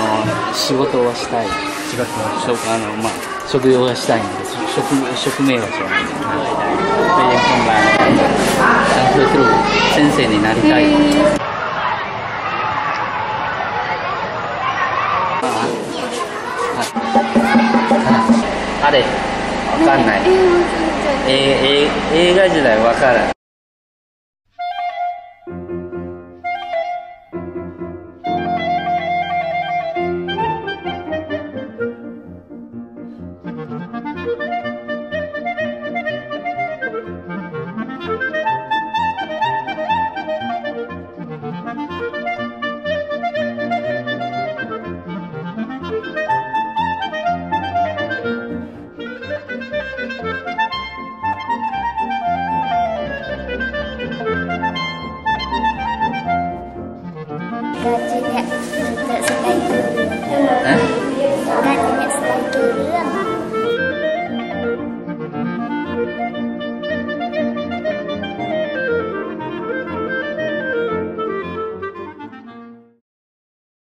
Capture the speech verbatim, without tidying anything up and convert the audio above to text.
仕事をしたい。 仕事を職あのまあ職業がしたいんで職職名は知らないけど、それで今晩ダンスする先生になりたい。あれわかんない。ええ映画時代わからない。